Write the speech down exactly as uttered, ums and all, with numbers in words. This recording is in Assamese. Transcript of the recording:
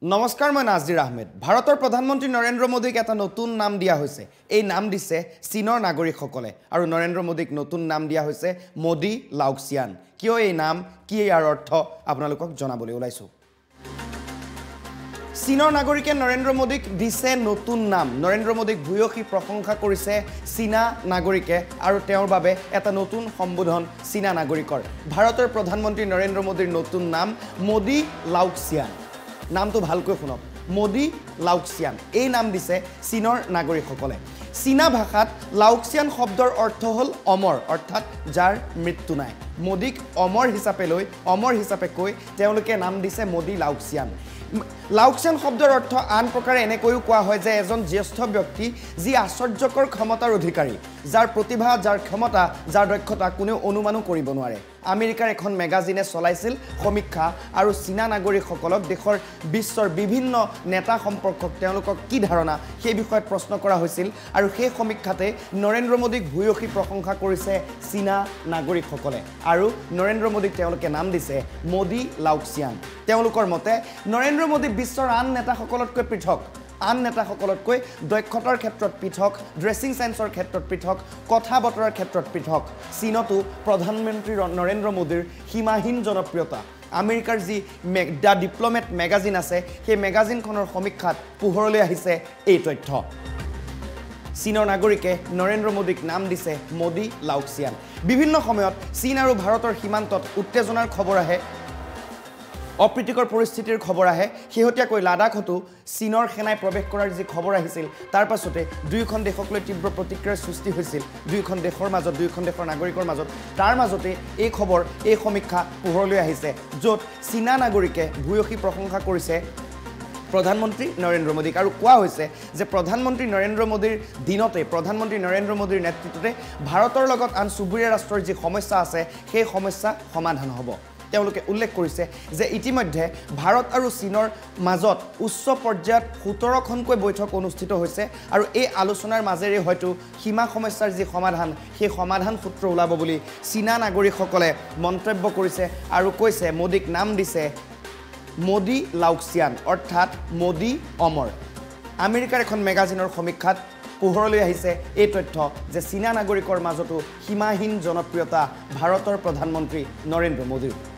নমস্কাৰ মই নাজিৰ আহমেদ ভাৰতৰ প্ৰধানমন্ত্ৰী নৰেন্দ্ৰ মোদীক এটা নতুন নাম দিয়া হৈছে এই নাম দিছে চীনৰ নাগৰিকসকলে আৰু নৰেন্দ্ৰ মোদীক নতুন নাম দিয়া হৈছে মোদি লাওক্সিয়ান কিয় এই নাম কি ইয়াৰ অৰ্থ আপোনালোকক জনাবলৈ ওলাইছো চীনৰ নাগৰিকে নৰেন্দ্ৰ মোদীক দিছে নতুন নাম নৰেন্দ্ৰ মোদীক ভূয়সী প্ৰশংসা কৰিছে চীনা নাগৰিকে আৰু তেওঁৰ বাবে এটা নতুন সম্বোধন চীনা নাগৰিকৰ ভাৰতৰ প্ৰধানমন্ত্ৰী নৰেন্দ্ৰ মোদীৰ নতুন নাম মোদি লাওক্সিয়ান নামটো ভালকৈ শুনক মোদি লাওক্সিয়ান এই নাম দিছে চীনৰ নাগৰিকসকলে চীনা ভাষাত লাওক্সিয়ান শব্দৰ অৰ্থ হ'ল অমৰ অৰ্থাৎ যাৰ মৃত্যু নাই মোদীক অমৰ হিচাপে লৈ অমৰ হিচাপে কৈ তেওঁলোকে নাম দিছে মোদি লাওক্সিয়ান লাওক্সিয়ান শব্দৰ অৰ্থ আন প্ৰকাৰে এনেকৈও কোৱা হয় যে এজন জ্যেষ্ঠ ব্যক্তি যি আশ্চৰ্যকৰ ক্ষমতাৰ অধিকাৰী যাৰ প্ৰতিভা যাৰ ক্ষমতা যাৰ দক্ষতা কোনেও অনুমানো কৰিব নোৱাৰে আমেৰিকাৰ এখন মেগাজিনে চলাইছিল সমীক্ষা আৰু চীনা নাগৰিকসকলক দেশৰ বিশ্বৰ বিভিন্ন নেতা সম্পৰ্কক তেওঁলোকক কি ধাৰণা সেই বিষয়ত প্ৰশ্ন কৰা হৈছিল আৰু সেই সমীক্ষাতে নৰেন্দ্ৰ মোদীক ভূয়সী প্ৰশংসা কৰিছে চীনা নাগৰিকসকলে আৰু নৰেন্দ্ৰ মোদীক তেওঁলোকে নাম দিছে মোদি লাওক্সিয়ান তেওঁলোকৰ মতে নৰেন্দ্ৰ মোদী বিশ্বৰ আন নেতাসকলতকৈ পৃথক আন নেতাসকলতকৈ দক্ষতাৰ ক্ষেত্ৰত পৃথক ড্ৰেছিং সেন্সৰ ক্ষেত্ৰত পৃথক কথা বতৰাৰ ক্ষেত্ৰত পৃথক চীনতো প্ৰধানমন্ত্ৰী নৰেন্দ্ৰ মোদীৰ সীমাহীন জনপ্ৰিয়তা আমেৰিকাৰ যি দ্য ডিপ্ল'মেট মেগাজিন আছে সেই মেগাজিনখনৰ সমীক্ষাত পোহৰলৈ আহিছে এই তথ্য চীনৰ নাগৰিকে নৰেন্দ্ৰ মোদীক নাম দিছে মোদি লাওক্সিয়ান বিভিন্ন সময়ত চীন আৰু ভাৰতৰ সীমান্তত উত্তেজনাৰ খবৰ আহে অপ্ৰীতিকৰ পৰিস্থিতিৰ খবৰ আহে শেহতীয়াকৈ লাডাখতো চীনৰ সেনাই প্ৰৱেশ কৰাৰ যি খবৰ আহিছিল তাৰ পাছতে দুয়োখন দেশক লৈ তীব্ৰ প্ৰতিক্ৰিয়াৰ সৃষ্টি হৈছিল দুয়োখন দেশৰ মাজত দুয়োখন দেশৰ নাগৰিকৰ মাজত তাৰ মাজতে এই খবৰ এই সমীক্ষা পোহৰলৈ আহিছে য'ত চীনা নাগৰিকে ভূয়সী প্ৰশংসা কৰিছে প্ৰধানমন্ত্ৰী নৰেন্দ্ৰ মোদীক আৰু কোৱা হৈছে যে প্ৰধানমন্ত্ৰী নৰেন্দ্ৰ মোদীৰ দিনতে প্ৰধানমন্ত্ৰী নৰেন্দ্ৰ মোদীৰ নেতৃত্বতে ভাৰতৰ লগত আন চুবুৰীয়া ৰাষ্ট্ৰৰ যি সমস্যা আছে সেই সমস্যা সমাধান হ'ব তেওঁলোকে উল্লেখ কৰিছে যে ইতিমধ্যে ভাৰত আৰু চীনৰ মাজত উচ্চ পৰ্যায়ত সোতৰখনকৈ বৈঠক অনুষ্ঠিত হৈছে আৰু এই আলোচনাৰ মাজেৰে হয়তো সীমা সমস্যাৰ যি সমাধান সেই সমাধান সূত্ৰ ওলাব বুলি চীনা নাগৰিকসকলে মন্তব্য কৰিছে আৰু কৈছে মোদীক নাম দিছে মোদি লাওক্সিয়ান অৰ্থাৎ মোদি অমৰ আমেৰিকাৰ এখন মেগাজিনৰ সমীক্ষাত পোহৰলৈ আহিছে এই তথ্য যে চীনা নাগৰিকৰ মাজতো সীমাহীন জনপ্ৰিয়তা ভাৰতৰ প্ৰধানমন্ত্ৰী নৰেন্দ্ৰ মোদীৰ